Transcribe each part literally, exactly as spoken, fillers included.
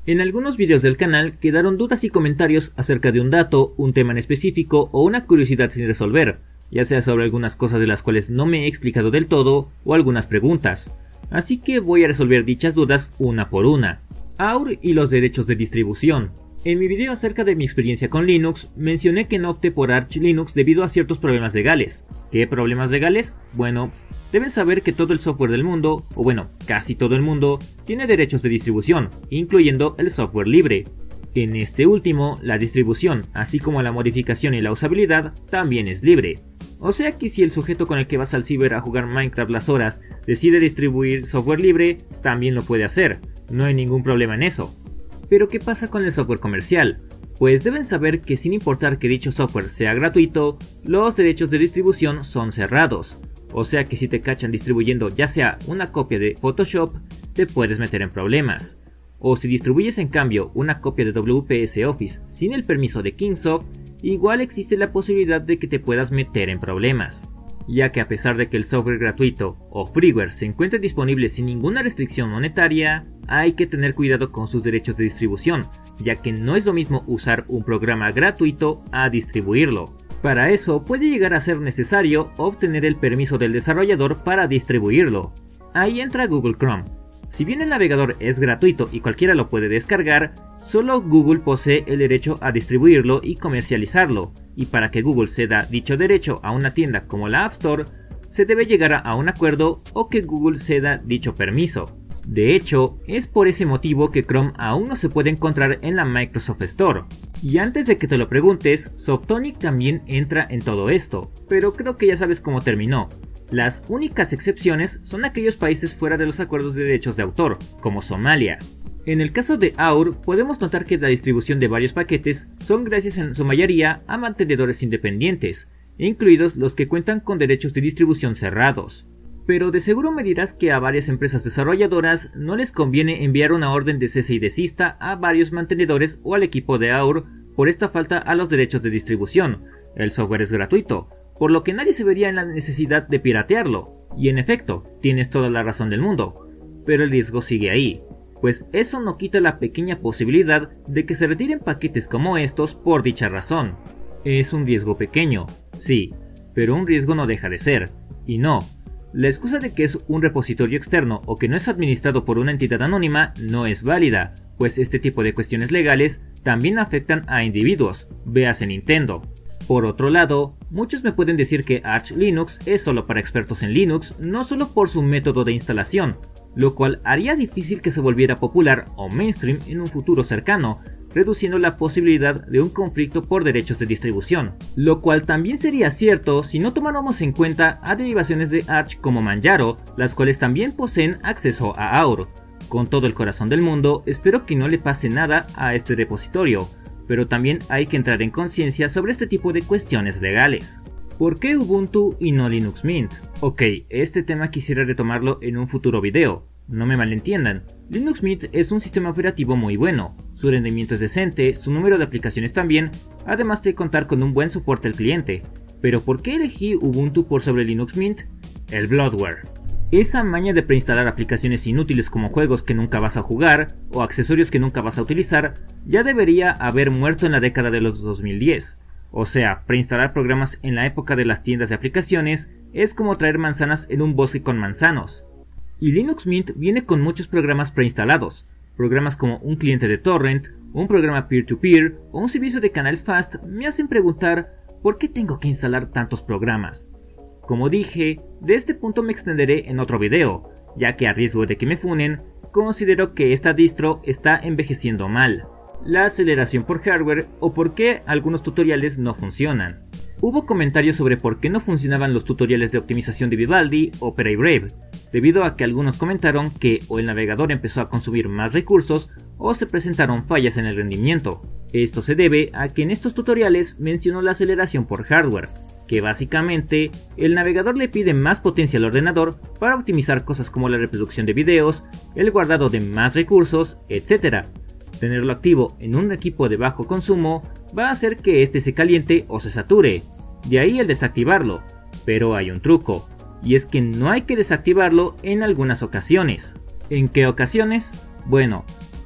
En algunos vídeos del canal quedaron dudas y comentarios acerca de un dato, un tema en específico o una curiosidad sin resolver, ya sea sobre algunas cosas de las cuales no me he explicado del todo o algunas preguntas. Así que voy a resolver dichas dudas una por una. A U R y los derechos de distribución. En mi video acerca de mi experiencia con Linux, mencioné que no opté por Arch Linux debido a ciertos problemas legales. ¿Qué problemas legales? Bueno, deben saber que todo el software del mundo, o bueno, casi todo el mundo, tiene derechos de distribución, incluyendo el software libre. En este último, la distribución, así como la modificación y la usabilidad, también es libre. O sea que si el sujeto con el que vas al ciber a jugar Minecraft las horas decide distribuir software libre, también lo puede hacer, no hay ningún problema en eso. Pero ¿qué pasa con el software comercial? Pues deben saber que sin importar que dicho software sea gratuito, los derechos de distribución son cerrados. O sea que si te cachan distribuyendo ya sea una copia de Photoshop, te puedes meter en problemas. O si distribuyes en cambio una copia de W P S Office sin el permiso de Kingsoft, igual existe la posibilidad de que te puedas meter en problemas. Ya que a pesar de que el software gratuito o freeware se encuentre disponible sin ninguna restricción monetaria, hay que tener cuidado con sus derechos de distribución, ya que no es lo mismo usar un programa gratuito a distribuirlo. Para eso puede llegar a ser necesario obtener el permiso del desarrollador para distribuirlo. Ahí entra Google Chrome. Si bien el navegador es gratuito y cualquiera lo puede descargar, solo Google posee el derecho a distribuirlo y comercializarlo, y para que Google ceda dicho derecho a una tienda como la App Store, se debe llegar a un acuerdo o que Google ceda dicho permiso. De hecho, es por ese motivo que Chrome aún no se puede encontrar en la Microsoft Store. Y antes de que te lo preguntes, Softonic también entra en todo esto, pero creo que ya sabes cómo terminó. Las únicas excepciones son aquellos países fuera de los acuerdos de derechos de autor, como Somalia. En el caso de A U R, podemos notar que la distribución de varios paquetes son gracias en su mayoría a mantenedores independientes, incluidos los que cuentan con derechos de distribución cerrados. Pero de seguro me dirás que a varias empresas desarrolladoras no les conviene enviar una orden de cese y desista a varios mantenedores o al equipo de A U R por esta falta a los derechos de distribución. El software es gratuito, por lo que nadie se vería en la necesidad de piratearlo. Y en efecto, tienes toda la razón del mundo, pero el riesgo sigue ahí, pues eso no quita la pequeña posibilidad de que se retiren paquetes como estos por dicha razón. Es un riesgo pequeño, sí, pero un riesgo no deja de ser, y no. La excusa de que es un repositorio externo o que no es administrado por una entidad anónima no es válida, pues este tipo de cuestiones legales también afectan a individuos, véase Nintendo. Por otro lado, muchos me pueden decir que Arch Linux es solo para expertos en Linux, no solo por su método de instalación, lo cual haría difícil que se volviera popular o mainstream en un futuro cercano, reduciendo la posibilidad de un conflicto por derechos de distribución, lo cual también sería cierto si no tomáramos en cuenta a derivaciones de Arch como Manjaro, las cuales también poseen acceso a A U R. Con todo el corazón del mundo, espero que no le pase nada a este repositorio, pero también hay que entrar en conciencia sobre este tipo de cuestiones legales. ¿Por qué Ubuntu y no Linux Mint? Ok, este tema quisiera retomarlo en un futuro video. No me malentiendan, Linux Mint es un sistema operativo muy bueno, su rendimiento es decente, su número de aplicaciones también, además de contar con un buen soporte al cliente. Pero ¿por qué elegí Ubuntu por sobre Linux Mint? El bloatware. Esa maña de preinstalar aplicaciones inútiles como juegos que nunca vas a jugar o accesorios que nunca vas a utilizar ya debería haber muerto en la década de los dos mil diez. O sea, preinstalar programas en la época de las tiendas de aplicaciones es como traer manzanas en un bosque con manzanos. Y Linux Mint viene con muchos programas preinstalados, programas como un cliente de torrent, un programa peer-to-peer o un servicio de canales fast me hacen preguntar ¿por qué tengo que instalar tantos programas? Como dije, de este punto me extenderé en otro video, ya que a riesgo de que me funen, considero que esta distro está envejeciendo mal. La aceleración por hardware o por qué algunos tutoriales no funcionan. Hubo comentarios sobre por qué no funcionaban los tutoriales de optimización de Vivaldi, Opera y Brave, debido a que algunos comentaron que o el navegador empezó a consumir más recursos o se presentaron fallas en el rendimiento. Esto se debe a que en estos tutoriales mencionó la aceleración por hardware, que básicamente el navegador le pide más potencia al ordenador para optimizar cosas como la reproducción de videos, el guardado de más recursos, etcétera. Tenerlo activo en un equipo de bajo consumo va a hacer que este se caliente o se sature, de ahí el desactivarlo, pero hay un truco, y es que no hay que desactivarlo en algunas ocasiones. ¿En qué ocasiones? Bueno,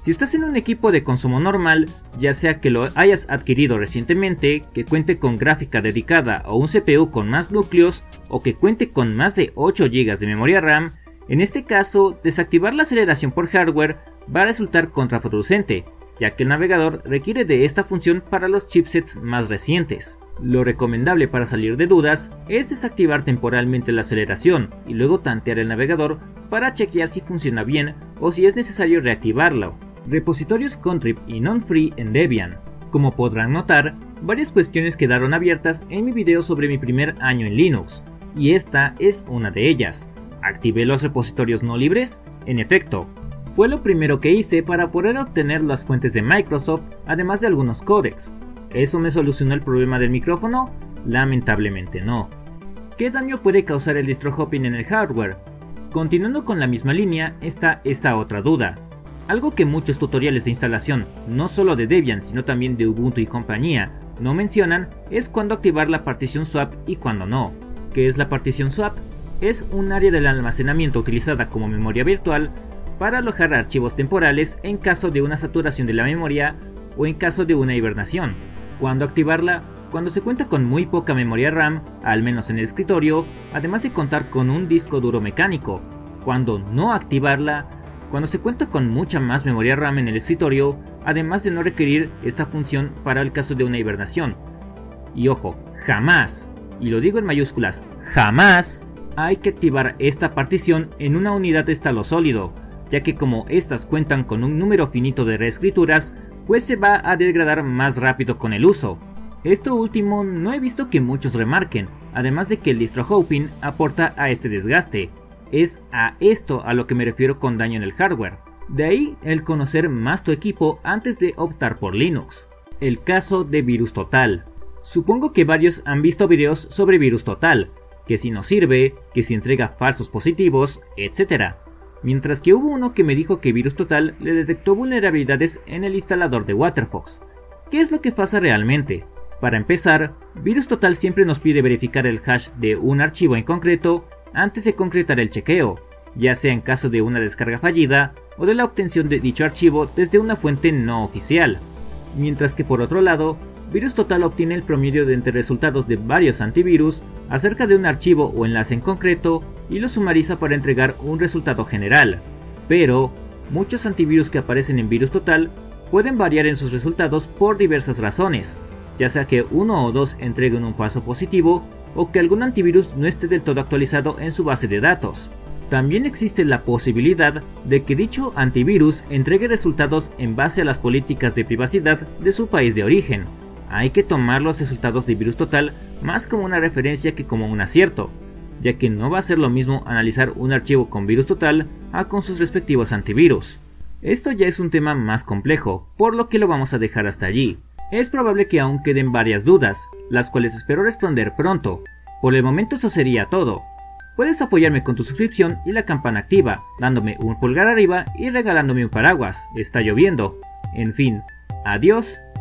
Si estás en un equipo de consumo normal, ya sea que lo hayas adquirido recientemente, que cuente con gráfica dedicada o un C P U con más núcleos, o que cuente con más de ocho gigas de memoria RAM, en este caso, desactivar la aceleración por hardware va a resultar contraproducente, ya que el navegador requiere de esta función para los chipsets más recientes. Lo recomendable para salir de dudas es desactivar temporalmente la aceleración y luego tantear el navegador para chequear si funciona bien o si es necesario reactivarlo. Repositorios Contrib y non-free en Debian. Como podrán notar, varias cuestiones quedaron abiertas en mi video sobre mi primer año en Linux, y esta es una de ellas. ¿Activé los repositorios no libres? En efecto, fue lo primero que hice para poder obtener las fuentes de Microsoft, además de algunos códecs. ¿Eso me solucionó el problema del micrófono? Lamentablemente no. ¿Qué daño puede causar el distro hopping en el hardware? Continuando con la misma línea está esta otra duda. Algo que muchos tutoriales de instalación, no solo de Debian sino también de Ubuntu y compañía, no mencionan es cuándo activar la partición swap y cuándo no. ¿Qué es la partición swap? Es un área del almacenamiento utilizada como memoria virtual para alojar archivos temporales en caso de una saturación de la memoria o en caso de una hibernación. ¿Cuándo activarla? Cuando se cuenta con muy poca memoria RAM, al menos en el escritorio, además de contar con un disco duro mecánico. ¿Cuándo no activarla? Cuando se cuenta con mucha más memoria RAM en el escritorio, además de no requerir esta función para el caso de una hibernación. Y ojo, jamás, y lo digo en mayúsculas, jamás hay que activar esta partición en una unidad de estado sólido, ya que como estas cuentan con un número finito de reescrituras, pues se va a degradar más rápido con el uso. Esto último no he visto que muchos remarquen, además de que el distro hopping aporta a este desgaste. Es a esto a lo que me refiero con daño en el hardware. De ahí el conocer más tu equipo antes de optar por Linux. El caso de VirusTotal. Supongo que varios han visto videos sobre VirusTotal, que si no sirve, que si entrega falsos positivos, etcétera. Mientras que hubo uno que me dijo que VirusTotal le detectó vulnerabilidades en el instalador de WaterFox. ¿Qué es lo que pasa realmente? Para empezar, VirusTotal siempre nos pide verificar el hash de un archivo en concreto antes de concretar el chequeo, ya sea en caso de una descarga fallida o de la obtención de dicho archivo desde una fuente no oficial. Mientras que por otro lado, VirusTotal obtiene el promedio de entre resultados de varios antivirus acerca de un archivo o enlace en concreto y lo sumariza para entregar un resultado general. Pero, muchos antivirus que aparecen en VirusTotal pueden variar en sus resultados por diversas razones, ya sea que uno o dos entreguen un falso positivo o que algún antivirus no esté del todo actualizado en su base de datos. También existe la posibilidad de que dicho antivirus entregue resultados en base a las políticas de privacidad de su país de origen. Hay que tomar los resultados de VirusTotal más como una referencia que como un acierto, ya que no va a ser lo mismo analizar un archivo con VirusTotal a con sus respectivos antivirus. Esto ya es un tema más complejo, por lo que lo vamos a dejar hasta allí. Es probable que aún queden varias dudas, las cuales espero responder pronto. Por el momento eso sería todo. Puedes apoyarme con tu suscripción y la campana activa, dándome un pulgar arriba y regalándome un paraguas, está lloviendo. En fin, adiós